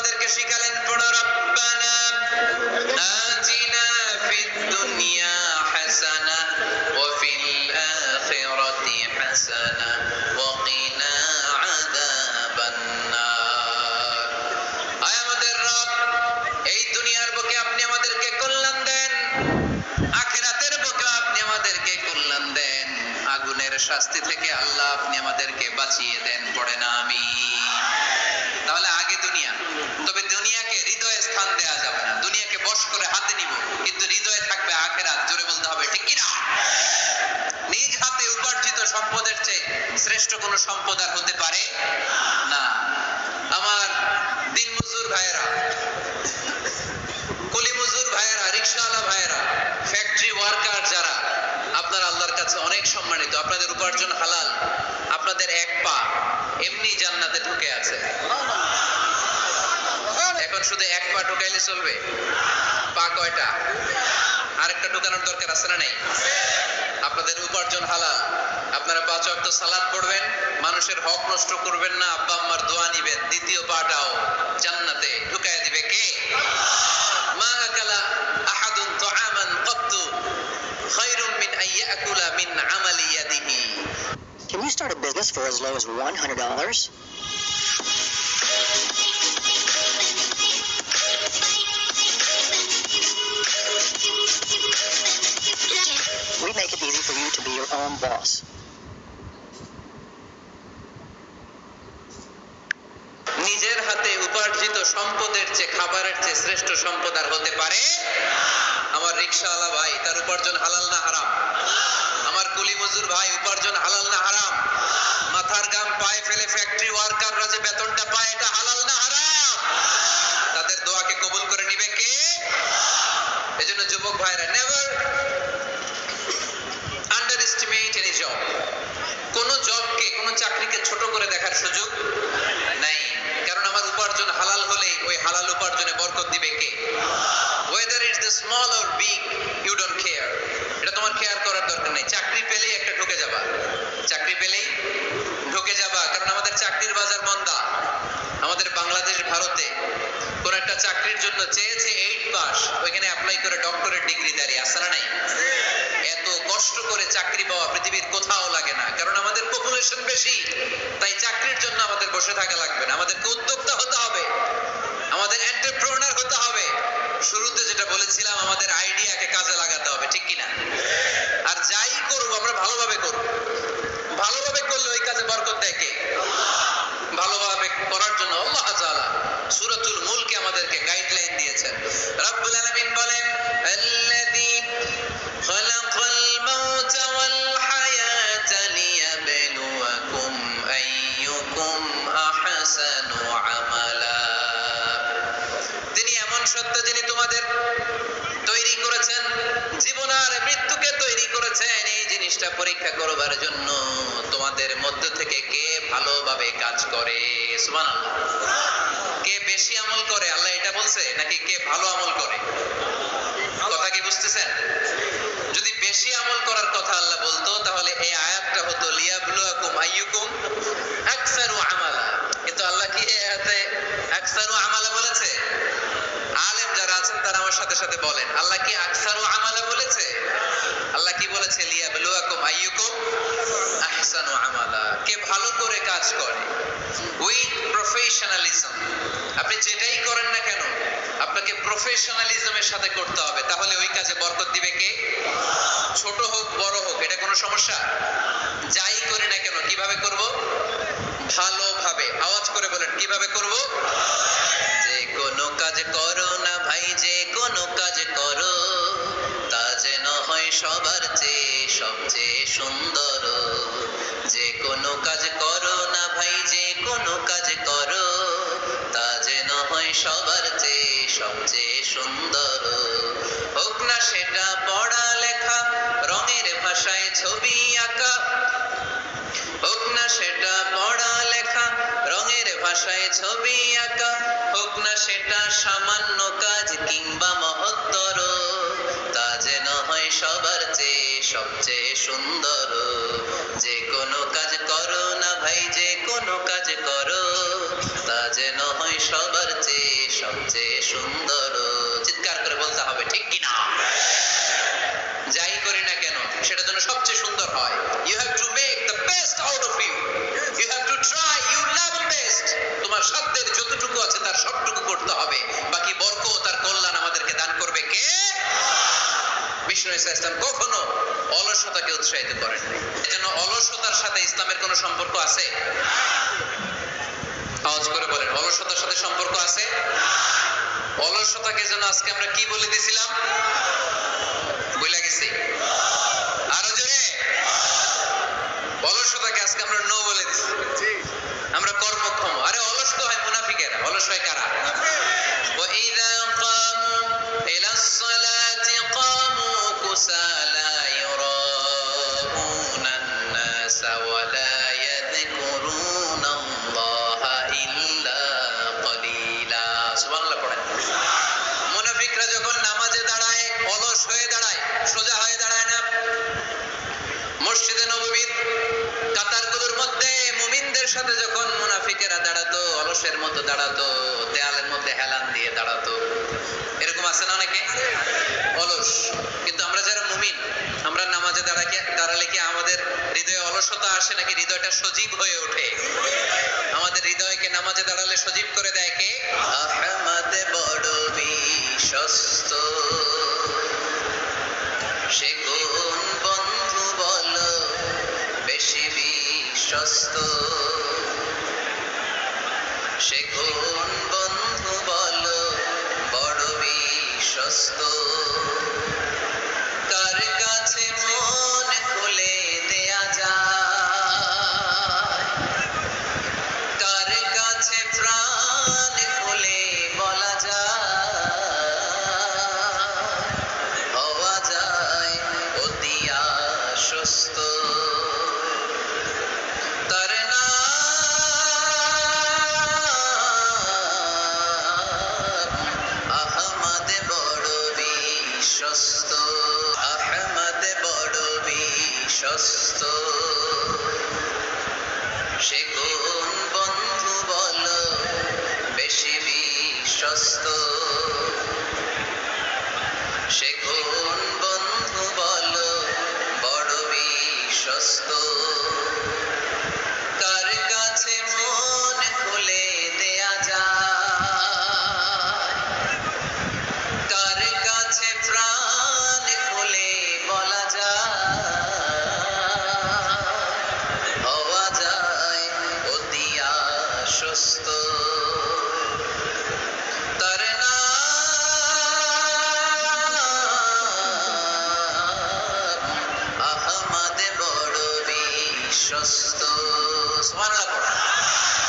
আমাদেরকে শিখালেন পড়ো রব্বানা আতিনা ফিদ দুনিয়া হাসানা ওয়া ফিল আখিরাতি হাসানা ওয়া কিনা আযাবান নার। আয় আমাদের রব, এই দুনিয়ার বুকে আপনি আমাদেরকে কল্যাণ দেন, আখিরাতের বুকে আপনি আমাদেরকে কল্যাণ দেন, আগুনের শাস্তি থেকে আল্লাহ আপনি আমাদেরকে বাঁচিয়ে দেন। পড়ে না আমিন। তাহলে আগে দুনিয়া, তবে দুনিয়াকে হৃদয়ে স্থান দেয়া যাবে না। দুনিয়াকে বশ করে হাতে নিব, কিন্তু হৃদয়ে থাকবে আখিরাত। জোরে বলতে হবে ঠিক কি না? নিজ হাতে উপার্জিত সম্পদের চেয়ে শ্রেষ্ঠ কোন সম্পদ আর হতে পারে না। আমার দিন মজুর ভাইয়েরা, কুলি মজুর ভাইয়েরা, রিকশাওয়ালা ভাইয়েরা, ফ্যাক্টরি ওয়ার্কার যারা, আপনারা আল্লাহর কাছে অনেক সম্মানিত। আপনাদের উপার্জন হালাল, আপনাদের এক পা এমনি জান্নাতে ঢুকে আছে। এখন শুধু এক পা ঢুকাইলে চলবে? পা কয়টা? আরেকটা ঢুকানোর দরকার আছে না নাই? আপনাদের উপার্জন হালাল, আপনারা 5 ওয়াক্ত সালাত পড়বেন, মানুষের হক নষ্ট করবেন না, আব্বা আম্মার দোয়া নিবেন, দ্বিতীয় পাটাও জান্নাতে ঢুকায় দিবে কে? মা আকালা আহাদুন তুআমান ক্বাত্তু খায়রুম মিন আন ইয়াকুলা মিন আমালি ইয়াদিহি। Can you start a business for as low as $100? We make it easy for you to be your own boss. নিজের হাতে উপার্জিত সম্পদের চেয়ে, খাবারের চেয়ে শ্রেষ্ঠ সম্পদ আর হতে পারে? আমার রিকশাওয়ালা ভাই, তার উপার্জন হালাল না হারাম? আমার কুলি মজুর ভাই, উপার্জন হালাল না হারাম? মাথার ঘাম পায়ে ফেলে ফ্যাক্টরি ওয়ার্কাররা যে বেতনটা পায়, এটা হালাল না হারাম? তাদের দোয়াকে কবুল করে নিবে কে? এজন্য যুবক ভাইরা, নেভার আন্ডারএস্টিমেট এনি জব। কোন জবকে, কোন চাকরিকে ছোট করে দেখার সুযোগ নাই। কারণ আমার উপার্জন হালাল হলেই ওই হালাল উপার্জনে বরকত দিবে কে? whether it's the small or big, you don't care. এটা তোমার কেয়ার করার দরকার নেই। চাকরি পেলেই একটা ঢুকে যাবা, চাকরি পেলেই ঢুকে যাবা। কারণ আমাদের চাকরির বাজার মন্দা। আমাদের বাংলাদেশ, ভারতে কোন একটা চাকরির জন্য চেয়েছে 8 পাস, ওইখানে অ্যাপ্লাই করে ডক্টরেট ডিগ্রি দাঁড়িয়ে আসে না নাই? এত কষ্ট করে চাকরি পাওয়া পৃথিবীর কোথাও লাগে না। কারণ আমাদের পপুলেশন বেশি, তাই চাকরির জন্য আমাদের বসে থাকা লাগবে না। আমাদেরকে উদ্যোক্তা হতে হবে, আমাদের এন্টারপ্রেনার হতে হবে। শুরুতে যেটা বলেছিলাম, আমাদের আইডিয়াকে কাজে লাগাতে হবে, ঠিক কিনা? আর যাই করব আমরা ভালোভাবে করব। ভালোভাবে করলে ওই কাজে বরকত দেয় কে? ভালোভাবে করার জন্য আল্লাহ তাআলা সূরাতুল মুলকে আমাদেরকে গাইডলাইন দিয়েছেন। রব্বুল আলামিন বলেন, আল্লাযী খালাকাল মাউতা ওয়াল হায়াতা লিয়াবলুয়াকুম আইয়ুকুম আহসানু আমালা। তিনি এমন সত্য, যিনি তোমাদের তৈরি করেছেন, জীবন আর মৃত্যুকে তৈরি করেছেন এই জিনিসটা পরীক্ষা করবার জন্য, তোমাদের মধ্য থেকে কে ভালোভাবে কাজ করে। সুবহানাল্লাহ। কে বেশি আমল করে, আল্লাহ এটা বলছে, নাকি কে ভালো আমল করে? কথা কি বুঝতেছেন? যদি বেশি আমল করার কথা আল্লাহ বলতো, তাহলে এই আয়াতটা হতো লিয়াবলুয়াকুম আইয়ুকুম আকসারু আমালা। কিন্তু আল্লাহ কি এই আয়াতে আকসারু আমালা বলেছে? আলেম যারা আছেন তারা আমার সাথে সাথে বলেন, আল্লাহ কি আকসারু আমালা বলেছে? আল্লাহ কি বলেছে? লিয়াবলুয়াকুম আইয়ুকুম আহসানু আমালা। কে ভালো করে কাজ করে, উইথ প্রফেশনালিজম। আপনি যেটাই করেন না কেন, আপনাকে প্রফেশনালিজমের সাথে করতে হবে, তাহলে ওই কাজে বরকত দিবে কে? ছোট হোক বড় হোক, এটা কোনো সমস্যা? যাই করি না কেন কিভাবে করব? ভালোভাবে। আওয়াজ করে বলেন, কিভাবে করব? যে কোনো কাজ করো না ভাই, যে কোনো কাজ করো, তা যেন হয় সবার চেয়ে সবচেয়ে সুন্দর। যে কোনো কাজ করো না ভাই, যে কোনো কাজ করো, তা যেন হয় সবার চেয়ে সবচেয়ে সুন্দর। হোক না সেটা পড়ালেখা, রঙের ভাষায় ছবি আঁকা, হোক না সেটা পড়ালেখা, রঙের ভাষায় ছবি আঁকা, হোক না সেটা সামান্য কাজ কিংবা মহত্তর, তা যেন হয় সবার চেয়ে সবচেয়ে সুন্দর। যে কোনো কাজ করো না ভাই, যে কোনো কাজ করো, তা যেন হয় সবার চেয়ে সবচেয়ে সুন্দর। চিৎকার করে বলতে হবে, ঠিক কিনা? যাই করি না কেন সেটা যেন সবচেয়ে সুন্দর হয়। You have to make the best out of you, you have to try your level best. তোমার সাধ্যের যতটুকু আছে তার সবটুকু করতে হবে, বাকি বরকত তার কল্যাণ আমাদেরকে দান করবে কে? বিষ্ণু ইসলাম কখনো অলসতাকে উৎসাহিত করেন। এজন্য অলসতার সাথে ইসলামের কোনো সম্পর্ক আছে? আওয়াজ করে বলেন, অলসতার সাথে সম্পর্ক আছে? অলসতাকে যেন আজকে আমরা কি বলে দিছিলাম? বইলা গেছি? আরো জোরে। অলসতাকে আজকে আমরা নো বলে দিছি। আমরা কর্মক্ষম। আরে অলস তো হয় মুনাফিকেরা, অলস হয় কারা? وَإِذَا قَامُوا إِلَى الصَّلَاةِ قَامُوا كُسَالَى يُرَاءُونَ النَّاسَ وَلَا يَذْكُرُونَ اللَّهَ إِلَّا قَلِيلًا। সুবহানাল্লাহ পড়েন। মুনাফিকরা যখন নামাজে দাঁড়ায় অলস হয়ে দাঁড়ায়, সোজা হয়ে দাঁড়ায় না। মসজিদে নববীর কাতারগুলোর মধ্যে মুমিনদের সাথে যখন মুনাফিকেরা দাঁড়াতো, অলসের মতো দাঁড়াতো, দেয়ালের মধ্যে হেলান দিয়ে দাঁড়াতো। এরকম আছে না অনেকে অলস? কিন্তু আমরা যারা মুমিন, আমরা নামাজে দাঁড়ালে কি আমাদের হৃদয়ে অলসতা আসে নাকি হৃদয়টা সজীব হয়ে ওঠে? আমাদের হৃদয়কে নামাজে দাঁড়ালে সজীব করে দেয় কে? আহমদ বড় বিশ্বস্ত, সে কোন বন্ধু বল বেশি বিশ্বস্ত, সে কোন বন্ধু বল বড় বিশ্বস্ত, কার কাছে মন খুলে দেয়া যায়, কার কাছে প্রাণ খুলে বলা যায়, হওয়া যায় অতি আশ্বস্ত। তার নাম আহমদ বড় বিশ্বস্ত, আহমদ বড় বিশ্বস্ত, সে কোন বন্ধু বল বেশি বিশ্বস্ত, সে কোন বন্ধু বল বড় বিশ্বস্ত, কার কাছে মন খুলে দেয়া যায়, কার কাছে প্রাণ খুলে বলা যায়, হওয়া যায় অতি আশ্বস্ত। তার নাম আহমদ বড় বিশ্বস্ত। সুবহানাল্লাহ।